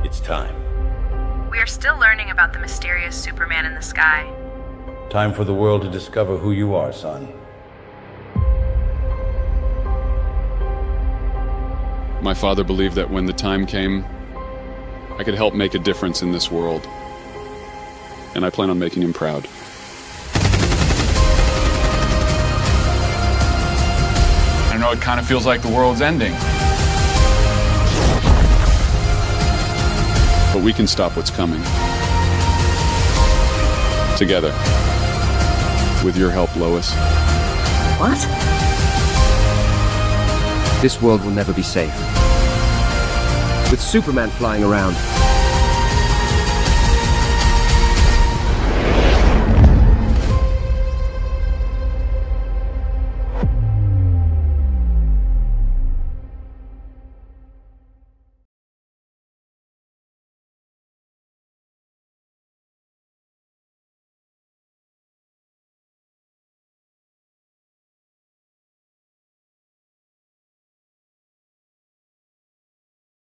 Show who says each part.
Speaker 1: It's time.
Speaker 2: We are still learning about the mysterious Superman in the sky.
Speaker 1: Time for the world to discover who you are, son.
Speaker 3: My father believed that when the time came, I could help make a difference in this world. And I plan on making him proud. I know it kind of feels like the world's ending. But we can stop what's coming. Together. With your help, Lois.
Speaker 4: What? This world will never be safe. With Superman flying around,